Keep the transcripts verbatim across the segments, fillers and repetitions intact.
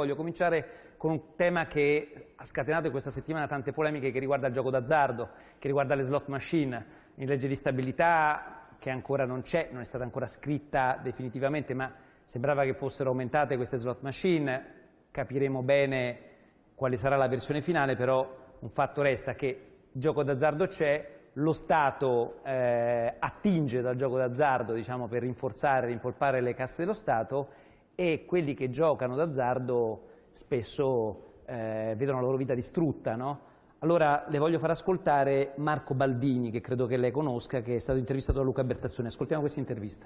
voglio cominciare con un tema che ha scatenato in questa settimana tante polemiche, che riguarda il gioco d'azzardo, che riguarda le slot machine. In legge di stabilità, che ancora non c'è, non è stata ancora scritta definitivamente, ma sembrava che fossero aumentate queste slot machine. Capiremo bene quale sarà la versione finale, però un fatto resta che il gioco d'azzardo c'è, lo Stato eh, attinge dal gioco d'azzardo, diciamo, per rinforzare, rimpolpare le casse dello Stato, e quelli che giocano d'azzardo spesso eh, vedono la loro vita distrutta, no? Allora le voglio far ascoltare Marco Baldini, che credo che lei conosca, che è stato intervistato da Luca Bertazzoni. Ascoltiamo questa intervista.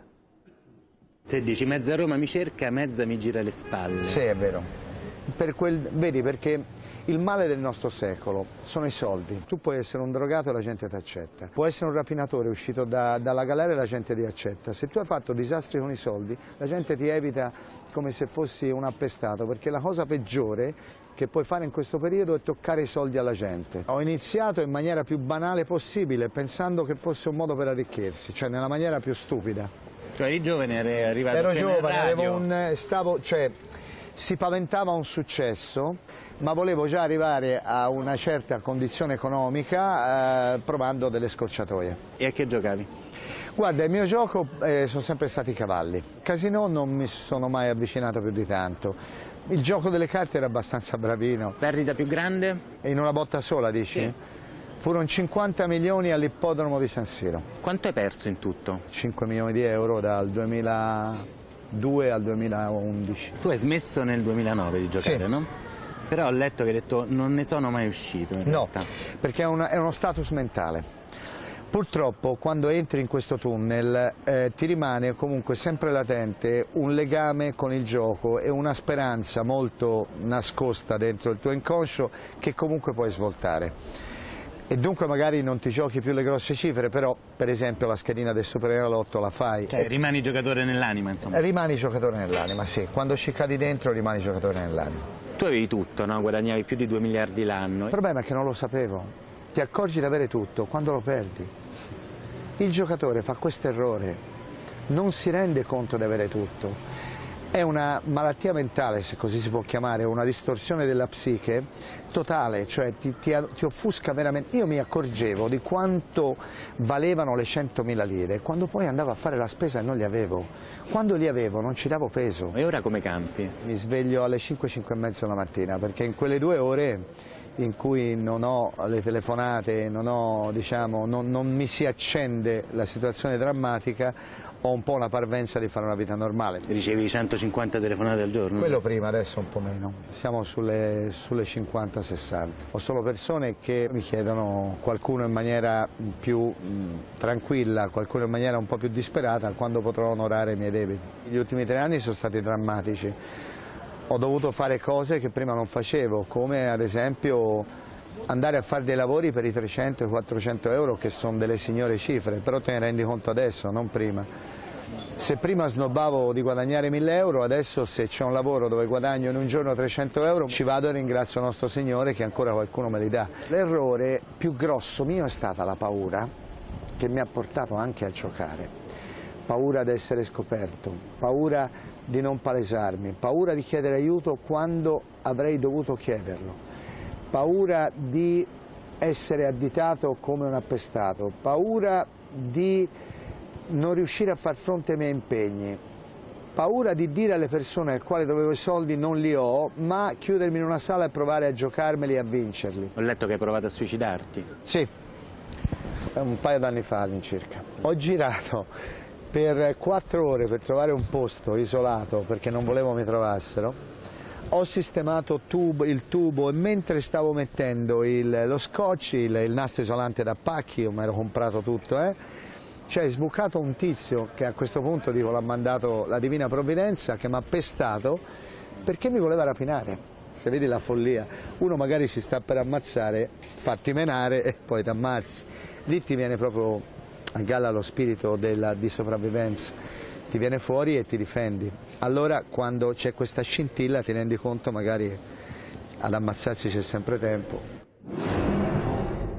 Te dici mezza Roma mi cerca, mezza mi gira le spalle. Sì, è vero. Per quel, vedi, perché il male del nostro secolo sono i soldi. Tu puoi essere un drogato e la gente ti accetta. Puoi essere un rapinatore uscito da, dalla galera e la gente ti accetta. Se tu hai fatto disastri con i soldi, la gente ti evita come se fossi un appestato, perché la cosa peggiore che puoi fare in questo periodo è toccare i soldi alla gente. Ho iniziato in maniera più banale possibile, pensando che fosse un modo per arricchirsi, cioè nella maniera più stupida. Cioè eri giovane, eri arrivato Ero giovane, avevo un, stavo, cioè, si paventava un successo, ma volevo già arrivare a una certa condizione economica eh, provando delle scorciatoie. E a che giocavi? Guarda, il mio gioco eh, sono sempre stati i cavalli. Casinò non mi sono mai avvicinato più di tanto. Il gioco delle carte era abbastanza bravino. Perdita più grande? In una botta sola, dici? Sì. Furono cinquanta milioni all'ippodromo di San Siro. Quanto hai perso in tutto? cinque milioni di euro dal duemiladue al duemilaundici. Tu hai smesso nel duemilanove di giocare, sì. No? Però ho letto che hai detto non ne sono mai uscito in no, realtà. Perché è, una, è uno status mentale. Purtroppo quando entri in questo tunnel eh, ti rimane comunque sempre latente un legame con il gioco e una speranza molto nascosta dentro il tuo inconscio che comunque puoi svoltare. E dunque magari non ti giochi più le grosse cifre, però per esempio la schedina del Superenalotto la fai. Cioè e... rimani giocatore nell'anima, insomma. Rimani giocatore nell'anima, sì. Quando ci cadi dentro rimani giocatore nell'anima. Tu avevi tutto, no? Guadagnavi più di due miliardi l'anno. Il problema è che non lo sapevo. Ti accorgi di avere tutto quando lo perdi. Il giocatore fa questo errore, non si rende conto di avere tutto. È una malattia mentale, se così si può chiamare, una distorsione della psiche totale, cioè ti, ti, ti offusca veramente. Io mi accorgevo di quanto valevano le centomila lire quando poi andavo a fare la spesa e non li avevo. Quando li avevo non ci davo peso. E ora come campi? Mi sveglio alle cinque, cinque e mezza la mattina, perché in quelle due ore in cui non ho le telefonate, non, ho, diciamo, non, non mi si accende la situazione drammatica, ho un po' una parvenza di fare una vita normale. Ricevi centocinquanta telefonate al giorno? Quello prima, adesso un po' meno, siamo sulle, sulle cinquanta sessanta. Ho solo persone che mi chiedono, qualcuno in maniera più mh, tranquilla, qualcuno in maniera un po' più disperata, quando potrò onorare i miei debiti. Gli ultimi tre anni sono stati drammatici. Ho dovuto fare cose che prima non facevo, come ad esempio andare a fare dei lavori per i trecento quattrocento euro, che sono delle signore cifre, però te ne rendi conto adesso, non prima. Se prima snobbavo di guadagnare mille euro, adesso se c'è un lavoro dove guadagno in un giorno trecento euro, ci vado e ringrazio il nostro Signore che ancora qualcuno me li dà. L'errore più grosso mio è stata la paura, che mi ha portato anche a giocare. Paura di essere scoperto, paura di non palesarmi, paura di chiedere aiuto quando avrei dovuto chiederlo, paura di essere additato come un appestato, paura di non riuscire a far fronte ai miei impegni, paura di dire alle persone al quale dovevo i soldi non li ho, ma chiudermi in una sala e provare a giocarmeli e a vincerli. Ho letto che hai provato a suicidarti. Sì, un paio d'anni fa all'incirca. Ho girato per quattro ore per trovare un posto isolato perché non volevo mi trovassero. Ho sistemato tubo, il tubo e mentre stavo mettendo il, lo scotch, il, il nastro isolante da pacchi, io mi ero comprato tutto, eh, c'è sbucato un tizio che a questo punto dico l'ha mandato la Divina Provvidenza, che mi ha pestato perché mi voleva rapinare. Se vedi la follia, uno magari si sta per ammazzare, fatti menare e poi ti ammazzi. Lì ti viene proprio a galla lo spirito della, di sopravvivenza, ti viene fuori e ti difendi. Allora quando c'è questa scintilla ti rendi conto magari ad ammazzarsi c'è sempre tempo.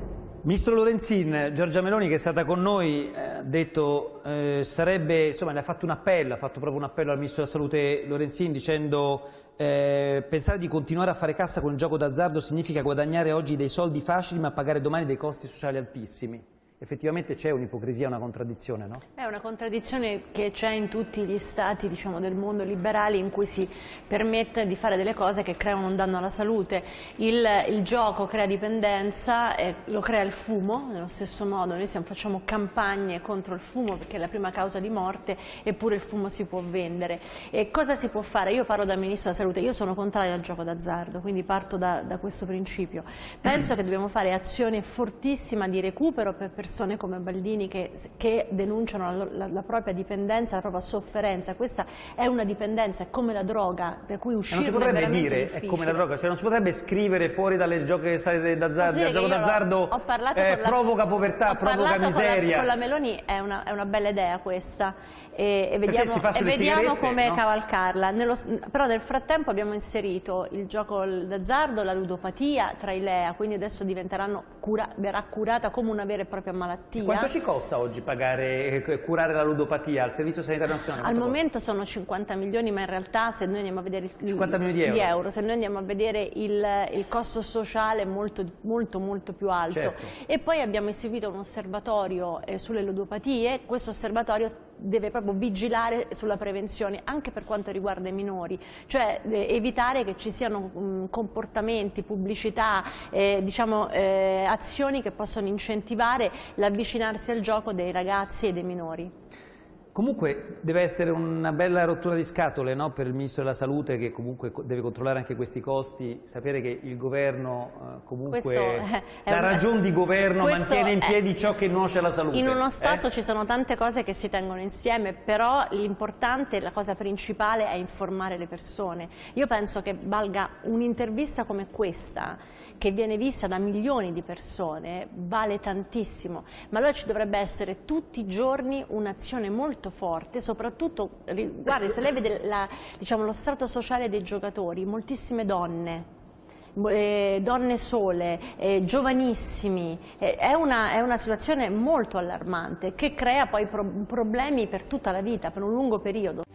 Ministro Lorenzin, Giorgia Meloni, che è stata con noi, ha detto, eh, sarebbe, insomma, ne ha fatto un appello, ha fatto proprio un appello al Ministro della Salute Lorenzin dicendo eh, pensare di continuare a fare cassa con il gioco d'azzardo significa guadagnare oggi dei soldi facili ma pagare domani dei costi sociali altissimi. Effettivamente c'è un'ipocrisia, una contraddizione, no? È una contraddizione che c'è in tutti gli stati, diciamo, del mondo liberali, in cui si permette di fare delle cose che creano un danno alla salute. Il, il gioco crea dipendenza, eh, lo crea il fumo, nello stesso modo noi siamo, facciamo campagne contro il fumo perché è la prima causa di morte, eppure il fumo si può vendere. E cosa si può fare? Io parlo da Ministro della Salute, io sono contraria al gioco d'azzardo, quindi parto da, da questo principio. Penso che dobbiamo fare azione fortissima di recupero per persone come Baldini che, che denunciano la, la, la propria dipendenza, la propria sofferenza. Questa è una dipendenza, è come la droga, per cui uscire non si potrebbe dire è come la droga, cioè non si potrebbe scrivere fuori dalle gioche d'azzardo, il gioco d'azzardo eh, provoca povertà, provoca miseria. Con la, con la Meloni è una, è una bella idea questa e, e vediamo, e vediamo come no? cavalcarla. Nello, però nel frattempo abbiamo inserito il gioco d'azzardo, la ludopatia tra i L E A, quindi adesso diventeranno cura, verrà curata come una vera e propria malattia. E quanto ci costa oggi pagare, curare la ludopatia al Servizio Sanitario Nazionale? Al momento costa? Sono cinquanta milioni, ma in realtà se noi andiamo a vedere il, cinquanta milioni di euro. di euro, se noi andiamo a vedere il, il costo sociale è molto, molto, molto più alto. Certo. E poi abbiamo istituito un osservatorio eh, sulle ludopatie. Questo osservatorio deve proprio vigilare sulla prevenzione anche per quanto riguarda i minori, cioè eh, evitare che ci siano mh, comportamenti, pubblicità, eh, diciamo, eh, azioni che possono incentivare l'avvicinarsi al gioco dei ragazzi e dei minori. Comunque deve essere una bella rottura di scatole, no? Per il Ministro della Salute, che comunque deve controllare anche questi costi, sapere che il governo eh, comunque la una... ragione di governo mantiene in piedi è... ciò che nuoce alla salute. In uno Stato eh? ci sono tante cose che si tengono insieme, però l'importante, la cosa principale è informare le persone. Io penso che valga un'intervista come questa, che viene vista da milioni di persone, vale tantissimo, ma allora ci dovrebbe essere tutti i giorni un'azione molto forte, soprattutto, guardi, se lei vede la, diciamo, lo strato sociale dei giocatori, moltissime donne, eh, donne sole, eh, giovanissimi, eh, è, una, è una situazione molto allarmante che crea poi pro- problemi per tutta la vita, per un lungo periodo.